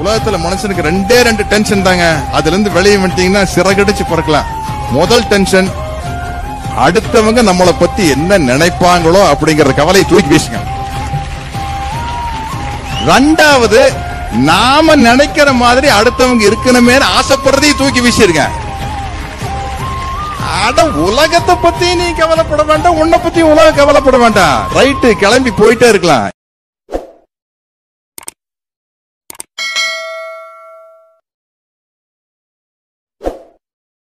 உலகத்துல மனுஷனுக்கு ரெண்டு டென்ஷன் தாங்க. அதுல இருந்து வெளியே வந்துட்டீங்கன்னா சிறகடிச்சு பறக்கலாம். முதல் டென்ஷன், அடுத்தவங்க நம்மளை பத்தி என்ன நினைப்பாங்களோ அப்படிங்கிற கவலையை தூக்கி வீசுங்க. ரெண்டாவது, நாம நினைக்கிற மாதிரி அடுத்தவங்க இருக்கணுமே ஆசைப்படுறதையும் தூக்கி வீசிருங்க. அட, உலகத்தை பத்தி நீ கவலைப்பட வேண்டாம், உன்னை பத்தி உலகம் கவலைப்பட வேண்டாம். ரைட்டு, கிளம்பி போயிட்டே இருக்கலாம்.